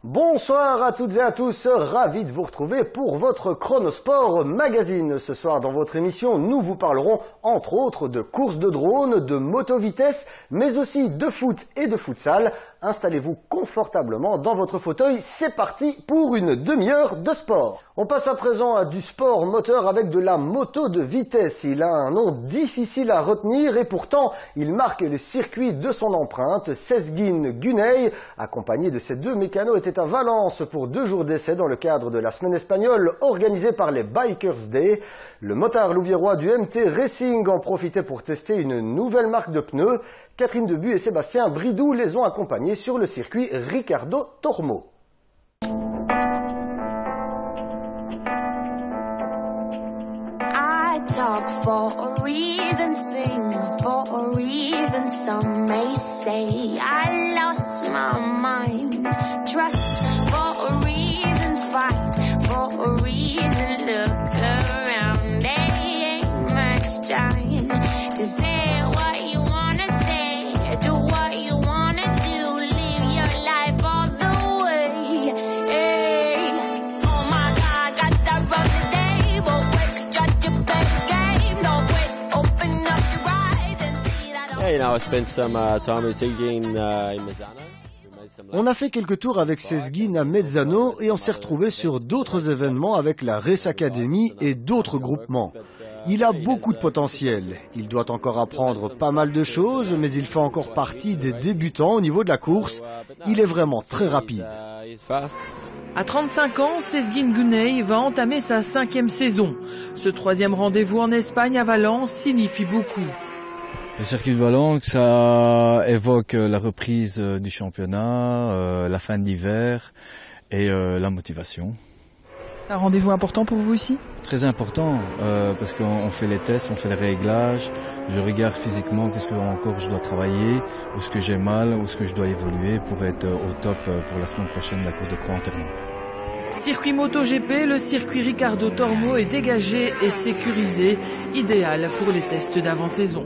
Bonsoir à toutes et à tous, ravi de vous retrouver pour votre Chronosport Magazine. Ce soir dans votre émission, nous vous parlerons entre autres de courses de drones, de moto-vitesse, mais aussi de foot et de futsal. Installez-vous confortablement dans votre fauteuil, c'est parti pour une demi-heure de sport. On passe à présent à du sport moteur avec de la moto de vitesse. Il a un nom difficile à retenir et pourtant il marque le circuit de son empreinte. Sezgin Güney, accompagné de ses deux mécanos, était à Valence pour 2 jours d'essai dans le cadre de la semaine espagnole organisée par les Bikers Day. Le motard louviérois du MT Racing en profitait pour tester une nouvelle marque de pneus. Catherine Debu et Sébastien Bridou les ont accompagnés sur le circuit Ricardo Tormo. I talk for a reason, sing for a reason. Some may say I lost my mind. Trust for a reason, fight for a reason. Look around, there ain't much time to say what you wanna say, do what you wanna do, live your life all the way. Hey. Oh my God, got that run today, but quick, judge your best game. No quit, open up your eyes and see that. Yeah, you know, I spent some time with Sezgin in Mezzano. On a fait quelques tours avec Sezgin à Mezzano et on s'est retrouvé sur d'autres événements avec la Race Academy et d'autres groupements. Il a beaucoup de potentiel. Il doit encore apprendre pas mal de choses, mais il fait encore partie des débutants au niveau de la course. Il est vraiment très rapide. À 35 ans, Sezgin Güney va entamer sa 5e saison. Ce 3e rendez-vous en Espagne à Valence signifie beaucoup. Le circuit de Valence, ça évoque la reprise du championnat, la fin de l'hiver et la motivation. C'est un rendez-vous important pour vous ici ? Très important, parce qu'on fait les tests, on fait les réglages, je regarde physiquement qu'est-ce que encore je dois travailler, où est-ce que j'ai mal, où est-ce que je dois évoluer pour être au top pour la semaine prochaine de la course de croix en terminant. Circuit MotoGP, le circuit Ricardo Tormo est dégagé et sécurisé, idéal pour les tests d'avant-saison.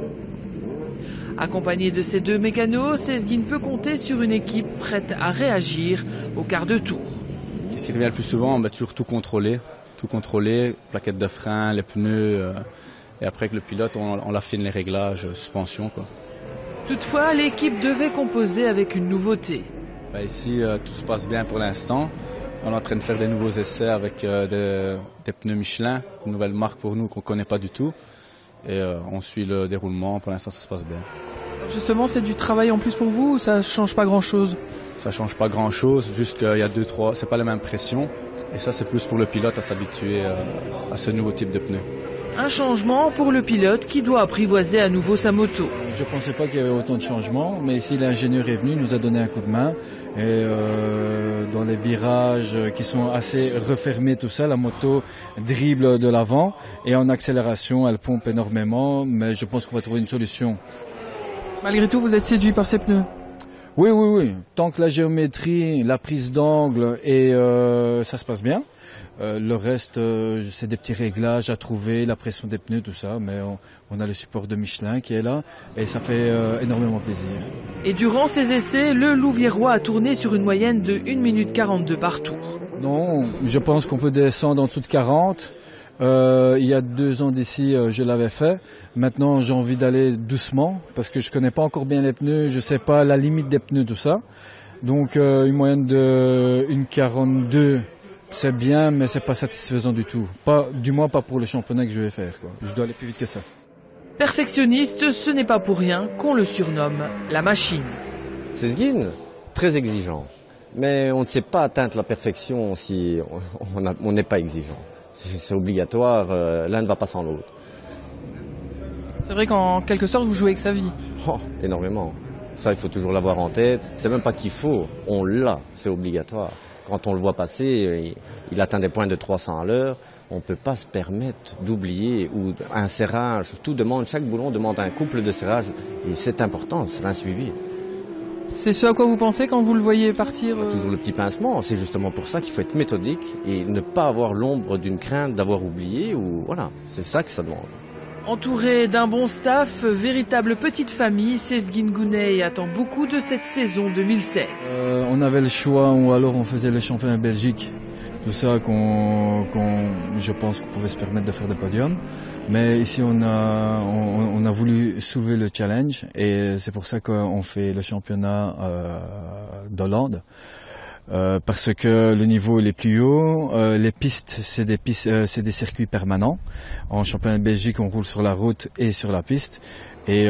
Accompagné de ses deux mécanos, Sezgin peut compter sur une équipe prête à réagir au quart de tour. Ce qui revient le plus souvent, toujours tout contrôler, plaquettes de frein, les pneus, et après que le pilote, on affine les réglages, suspension, quoi. Toutefois, l'équipe devait composer avec une nouveauté. Ici, tout se passe bien pour l'instant. On est en train de faire des nouveaux essais avec des pneus Michelin, une nouvelle marque pour nous qu'on ne connaît pas du tout. Et on suit le déroulement, pour l'instant ça se passe bien. Justement, c'est du travail en plus pour vous ou ça ne change pas grand-chose ? Ça ne change pas grand-chose, juste qu'il y a 2-3, c'est pas la même pression. Et ça c'est plus pour le pilote à s'habituer à ce nouveau type de pneus. Un changement pour le pilote qui doit apprivoiser à nouveau sa moto. Je ne pensais pas qu'il y avait autant de changements, mais ici l'ingénieur est venu, il nous a donné un coup de main. Et dans les virages qui sont assez refermés, tout ça, la moto dribble de l'avant. Et en accélération, elle pompe énormément, mais je pense qu'on va trouver une solution. Malgré tout, vous êtes séduit par ces pneus ? Oui. Tant que la géométrie, la prise d'angle et ça se passe bien. Le reste, c'est des petits réglages à trouver, la pression des pneus, tout ça. Mais on a le support de Michelin qui est là et ça fait énormément plaisir. Et durant ces essais, le Louviérois a tourné sur une moyenne de 1 minute 42 par tour. Non, je pense qu'on peut descendre en dessous de 40. Il y a 2 ans d'ici, je l'avais fait. Maintenant, j'ai envie d'aller doucement parce que je connais pas encore bien les pneus, je sais pas la limite des pneus, tout ça. Donc, une moyenne de 1,42, c'est bien, mais c'est pas satisfaisant du tout. Du moins pas pour le championnat que je vais faire, quoi. Je dois aller plus vite que ça. Perfectionniste, ce n'est pas pour rien qu'on le surnomme la machine. Sezgin, très exigeant. Mais on ne sait pas atteindre la perfection si on n'est pas exigeant. C'est obligatoire, l'un ne va pas sans l'autre. C'est vrai qu'en quelque sorte, vous jouez avec sa vie. Oh, énormément. Ça, il faut toujours l'avoir en tête. C'est même pas qu'il faut, on l'a, c'est obligatoire. Quand on le voit passer, il atteint des points de 300 à l'heure. On ne peut pas se permettre d'oublier ou un serrage. Chaque boulon demande un couple de serrage. Et c'est important, c'est un suivi. C'est ce à quoi vous pensez quand vous le voyez partir Toujours le petit pincement. C'est justement pour ça qu'il faut être méthodique et ne pas avoir l'ombre d'une crainte d'avoir oublié. Ou voilà, c'est ça que ça demande. Entouré d'un bon staff, véritable petite famille, Sezgin Gouney attend beaucoup de cette saison 2016. On avait le choix ou alors on faisait le championnat Belgique. Tout ça je pense qu'on pouvait se permettre de faire des podiums. Mais ici on a voulu soulever le challenge et c'est pour ça qu'on fait le championnat d'Hollande. Parce que le niveau il est plus haut, les pistes c'est des circuits permanents. En championnat de Belgique on roule sur la route et sur la piste et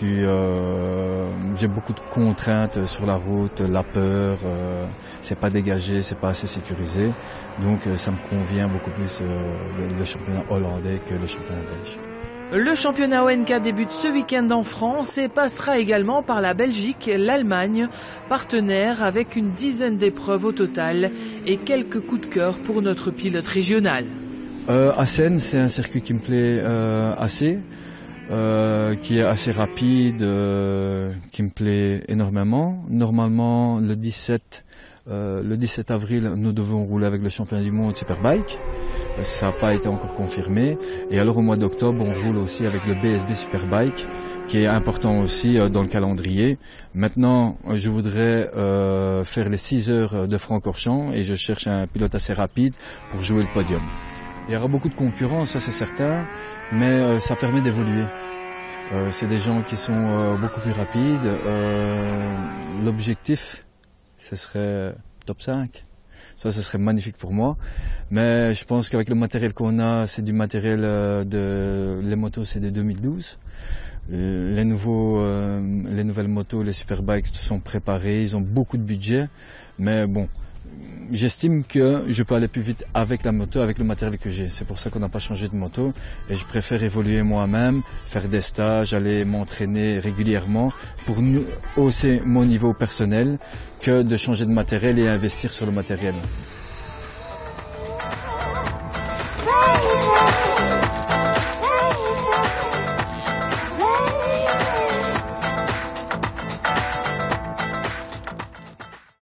j'ai beaucoup de contraintes sur la route, la peur, c'est pas dégagé, c'est pas assez sécurisé, donc ça me convient beaucoup plus le championnat hollandais que le championnat belge. Le championnat ONK débute ce week-end en France et passera également par la Belgique, l'Allemagne, partenaire avec une dizaine d'épreuves au total et quelques coups de cœur pour notre pilote régional. Assen, c'est un circuit qui me plaît assez, qui est assez rapide, qui me plaît énormément. Normalement, le 17 avril, nous devons rouler avec le championnat du monde Superbike. Ça n'a pas été encore confirmé. Et alors au mois d'octobre, on roule aussi avec le BSB Superbike, qui est important aussi dans le calendrier. Maintenant, je voudrais faire les 6 heures de Francorchamps et je cherche un pilote assez rapide pour jouer le podium. Il y aura beaucoup de concurrence, ça c'est certain, mais ça permet d'évoluer. C'est des gens qui sont beaucoup plus rapides. L'objectif, ce serait top 5. Ça, ce serait magnifique pour moi. Mais je pense qu'avec le matériel qu'on a, c'est du matériel les motos, c'est de 2012. Les nouvelles motos, les Superbikes sont préparées, ils ont beaucoup de budget. Mais bon, j'estime que je peux aller plus vite avec la moto, avec le matériel que j'ai. C'est pour ça qu'on n'a pas changé de moto. Et je préfère évoluer moi-même, faire des stages, aller m'entraîner régulièrement pour hausser mon niveau personnel que de changer de matériel et investir sur le matériel.